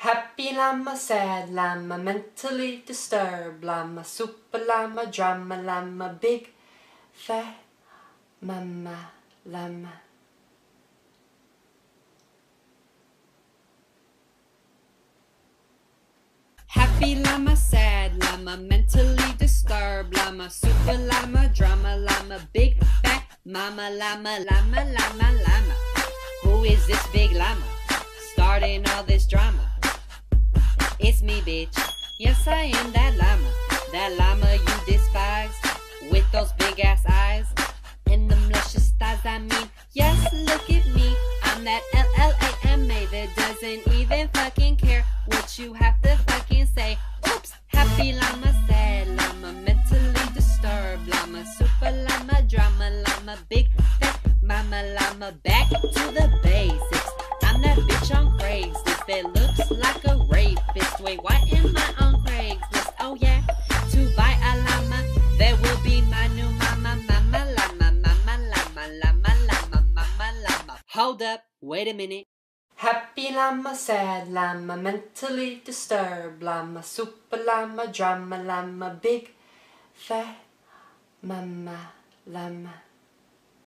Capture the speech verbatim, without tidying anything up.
Happy llama, sad llama, mentally disturbed llama, super llama, drama llama, big fat mama llama. Happy llama, sad llama, mentally disturbed llama, super llama, drama llama, big fat mama llama, llama, llama, llama. Who is this big llama starting all this drama? It's me, bitch. Yes, I am that llama. That llama you despise, with those big ass eyes and them luscious thighs. I mean, yes, look at me. I'm that L L A M A that doesn't even fucking care what you have to fucking say. Oops, happy llama, sad llama, mentally disturbed llama, super llama, drama llama, big fat mama llama. Back to the basics. I'm that bitch on Craigslist that looks like a rapist. Wait, why am I on Craigslist? Oh yeah, to buy a llama that will be my new mama, mama llama, mama llama, llama llama, mama llama. Hold up, wait a minute. Happy llama, sad llama, mentally disturbed llama, super llama, drama llama, big fat mama llama.